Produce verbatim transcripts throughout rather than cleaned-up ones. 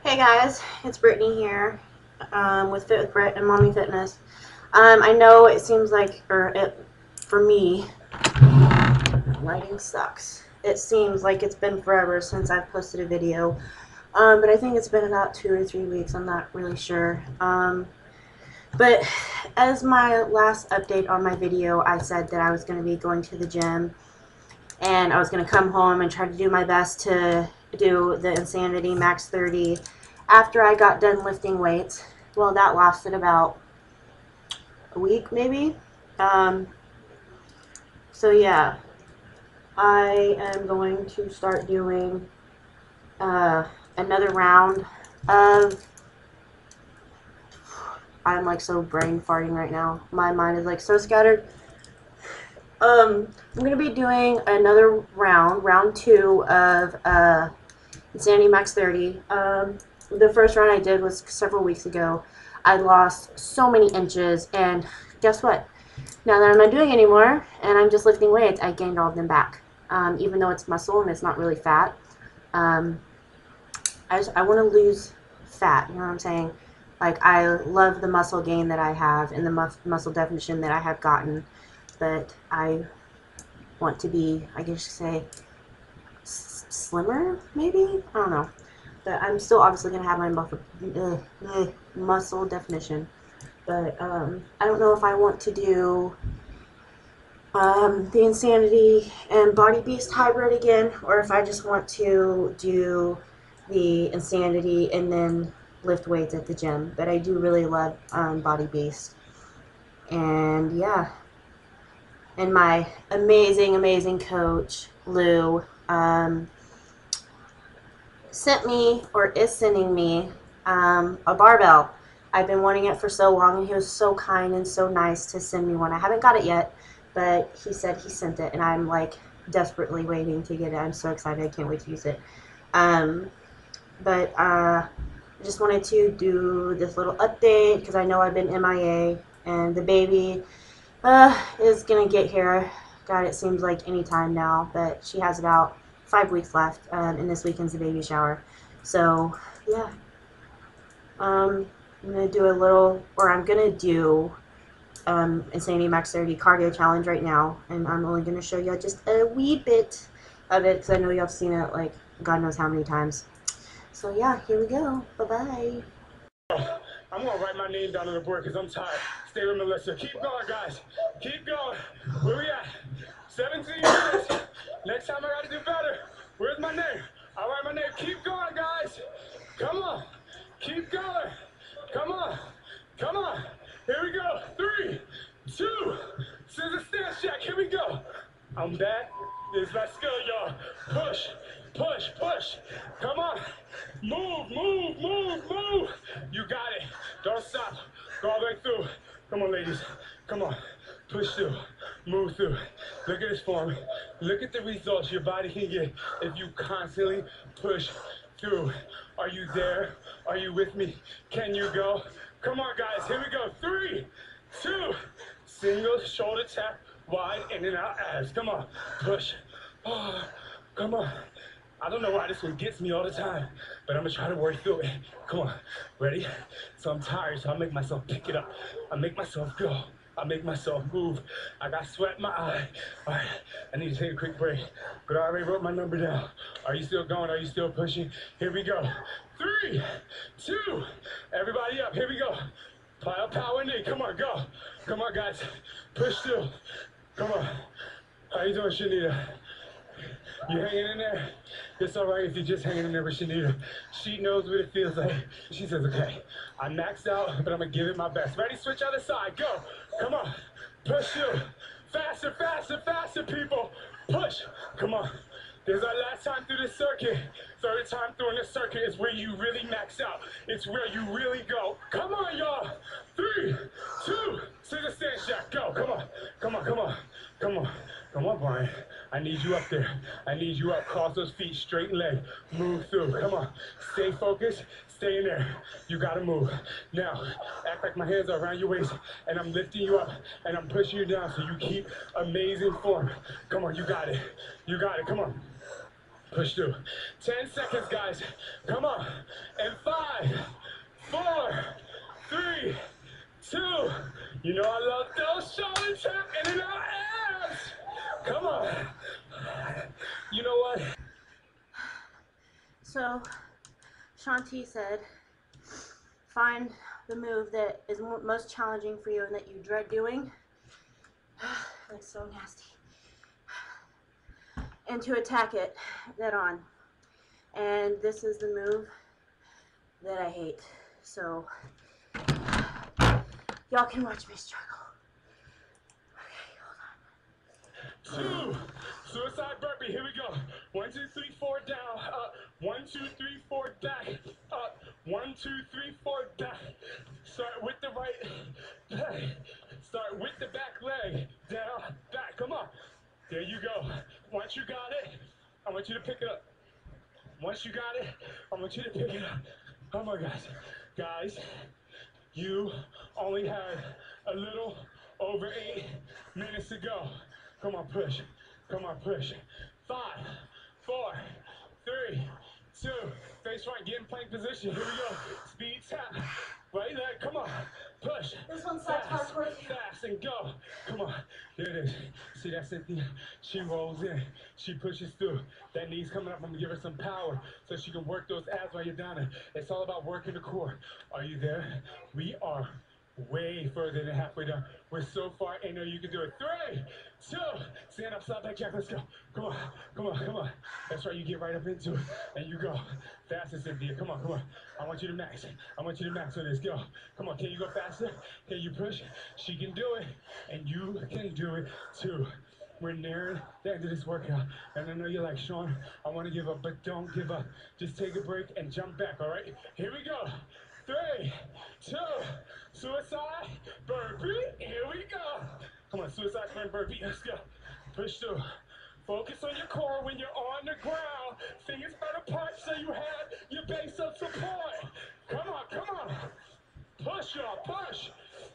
Hey guys, it's Brittany here um, with Fit with Britt and Mommy Fitness. Um, I know it seems like, or it, for me, lighting sucks. It seems like it's been forever since I've posted a video, um, but I think it's been about two or three weeks. I'm not really sure. Um, but as my last update on my video, I said that I was going to be going to the gym and I was going to come home and try to do my best to do the Insanity Max thirty after I got done lifting weights. Well, that lasted about a week maybe. Um, so yeah, I am going to start doing uh, another round of, I'm like so brain farting right now. My mind is like so scattered. Um, I'm going to be doing another round, round two of uh, Insanity Max thirty. Um, the first round I did was several weeks ago. I lost so many inches, and guess what? Now that I'm not doing anymore, and I'm just lifting weights, I gained all of them back. Um, even though it's muscle and it's not really fat. Um, I just, I want to lose fat, you know what I'm saying? Like, I love the muscle gain that I have and the mus muscle definition that I have gotten, but I want to be, I guess you say, s slimmer, maybe? I don't know. But I'm still obviously going to have my muscle, uh, uh, muscle definition. But um, I don't know if I want to do um, the Insanity and Body Beast hybrid again, or if I just want to do the Insanity and then lift weights at the gym. But I do really love um, Body Beast. And yeah. And my amazing, amazing coach, Lou, um, sent me, or is sending me, um, a barbell. I've been wanting it for so long, and he was so kind and so nice to send me one. I haven't got it yet, but he said he sent it, and I'm like desperately waiting to get it. I'm so excited. I can't wait to use it. Um, but uh, I just wanted to do this little update because I know I've been M I A, and the baby uh, is going to get here. God, it seems like any time now, but she has about five weeks left, um, and this weekend's the baby shower. So, yeah. Um, I'm going to do a little, or I'm going to do um, Insanity Max thirty cardio challenge right now, and I'm only going to show you just a wee bit of it, because I know y'all have seen it, like, God knows how many times. So, yeah, here we go. Bye-bye. I'm gonna write my name down on the board because I'm tired. Stay with Melissa. Keep going, guys. Keep going. Where we at? seventeen minutes. Next time I gotta do better. Where's my name? I'll write my name. Keep going, guys. Come on. Keep going. Come on. Come on. Here we go. Three, two, scissor stance check. Here we go. I'm back. This is my skill, y'all. Push, push, push. Come on. Move, move, move, move. You got it. Don't stop. Go all the way through. Come on, ladies. Come on. Push through. Move through. Look at this form. Look at the results your body can get if you constantly push through. Are you there? Are you with me? Can you go? Come on, guys. Here we go. Three, two, single shoulder tap, wide in and out abs. Come on. Push. Oh, come on. I don't know why this one gets me all the time, but I'm gonna try to work through it. Come on, ready? So I'm tired, so I make myself pick it up. I make myself go. I make myself move. I got sweat in my eye. All right, I need to take a quick break, but I already wrote my number down. Are you still going? Are you still pushing? Here we go. Three, two, everybody up. Here we go. Pile power in. Come on, go. Come on, guys. Push through. Come on. How you doing, Shanita? You hanging in there? It's all right if you're just hanging in there with Shanita. She knows what it feels like. She says, okay, I maxed out, but I'm going to give it my best. Ready? Switch other side. Go. Come on. Push through. Faster, faster, faster, people. Push. Come on. This is our last time through this circuit. Third time through in this circuit is where you really max out. It's where you really go. Come on, y'all. Three, two, scissor stance jack. Go. Come on. Come on, come on. Come on. Come on, Brian. I need you up there. I need you up. Cross those feet, straighten leg. Move through. Come on. Stay focused. Stay in there. You gotta move. Now, act like my hands are around your waist, and I'm lifting you up, and I'm pushing you down so you keep amazing form. Come on, you got it. You got it. Come on. Push through. Ten seconds, guys. Come on. And five, four, three, two. You know I love those shoulders in and our abs. Come on. You know what? So, Shanti said, find the move that is most challenging for you and that you dread doing. That's so nasty. And to attack it dead on. And this is the move that I hate. So, y'all can watch me struggle. Okay, hold Two. on. Suicide burpee. Here we go. One, two, three, four, down. Up. One, two, three, four, back. Up. One, two, three, four, back. Start with the right leg. Start with the back leg. Down, back. Come on. There you go. Once you got it, I want you to pick it up. Once you got it, I want you to pick it up. Oh my gosh. Guys, you only had a little over eight minutes to go. Come on, push. Come on, push. Five, four, three, two. Face front, get in plank position. Here we go. Speed tap. Right leg, come on. Push. This one's side Fast, towards you. fast, and go. Come on. There it is. See that, Cynthia? She rolls in. She pushes through. That knee's coming up. I'm going to give her some power so she can work those abs while you're down there. It's all about working the core. Are you there? We are way further than halfway done. We're so far in there, you can do it. Three, two, stand up, slide back, jack, let's go. Come on, come on, come on. That's right, you get right up into it, and you go. Faster, Cynthia, come on, come on. I want you to max. I want you to max on this, go. Come on, can you go faster? Can you push? She can do it, and you can do it too. We're nearing the end of this workout, and I know you're like, Sean, I want to give up, but don't give up. Just take a break and jump back, all right? Here we go. Three, two, suicide burpee. Here we go. Come on, suicide sprint burpee. Let's go. Push through. Focus on your core when you're on the ground. Fingers spread apart so you have your base of support. Come on, come on. Push, y'all, push.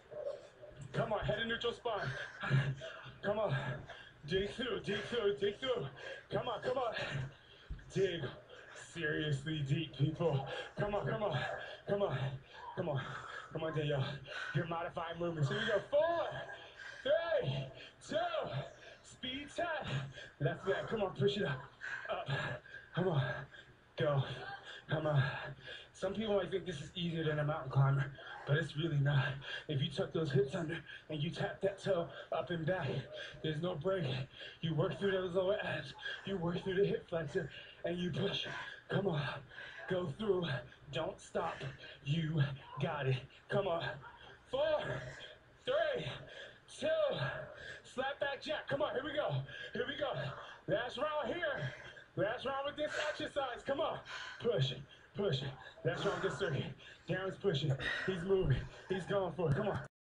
Come on, head in neutral spine. Come on. Dig through, dig through, dig through. Come on, come on. Dig. Seriously deep, people. Come on, come on, come on, come on, come on, there, y'all. Your modified movements. Here we go. Four, three, two, speed tap. Left leg. Come on, push it up. Up. Come on. Go. Come on. Some people might think this is easier than a mountain climber, but it's really not. If you tuck those hips under and you tap that toe up and back, there's no break. You work through those lower abs, you work through the hip flexor, and you push. Come on. Go through. Don't stop. You got it. Come on. Four, three, two, slap back jack. Come on, here we go. Here we go. Last round here. Last round with this exercise. Come on. Push it. Push it. Last round with this circuit. Darren's pushing. He's moving. He's going for it. Come on.